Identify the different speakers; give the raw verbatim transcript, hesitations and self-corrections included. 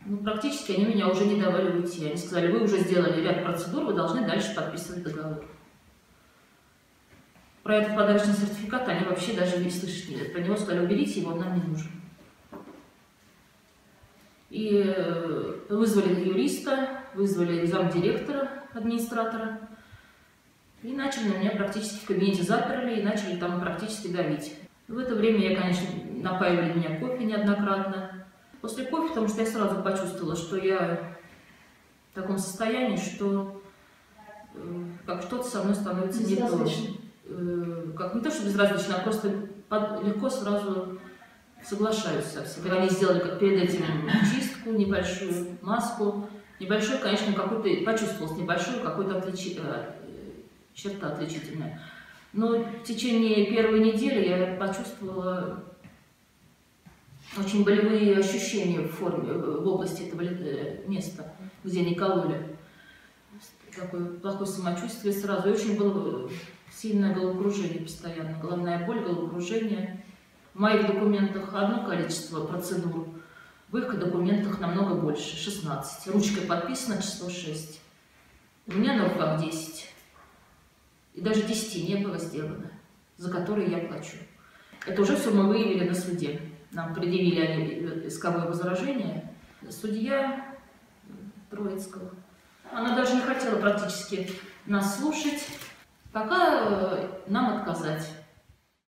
Speaker 1: Ну, практически они меня уже не давали уйти. Они сказали: вы уже сделали ряд процедур, вы должны дальше подписывать договор. Про этот подарочный сертификат они вообще даже не слышать не Про него сказали: уберите его, он нам не нужен. И вызвали юриста, вызвали замдиректора, администратора, и начали на меня практически в кабинете заперли, и начали там практически давить. В это время я, конечно, напаивали меня кофе неоднократно. После кофе, потому что я сразу почувствовала, что я в таком состоянии, что э, как что-то со мной становится не то. Э, как не то, что безразлично, а просто под, легко сразу соглашаюсь со всем. Они сделали как перед этим чистку, небольшую маску, небольшой, конечно, какой-то, почувствовалось небольшую какую-то отличи, э, черта отличительная. Но в течение первой недели я почувствовала очень болевые ощущения в форме, в области этого места, где они кололи. Такое плохое самочувствие сразу. И очень было сильное головокружение постоянно. Головная боль, головокружение. В моих документах одно количество процедур, в их документах намного больше, шестнадцать. Ручкой подписано число шесть. У меня на руках десять. И даже десяти не было сделано, за которые я плачу. Это уже все мы выявили на суде. Нам предъявили они исковое возражение. Судья Троицкого. Она даже не хотела практически нас слушать, пока нам отказать.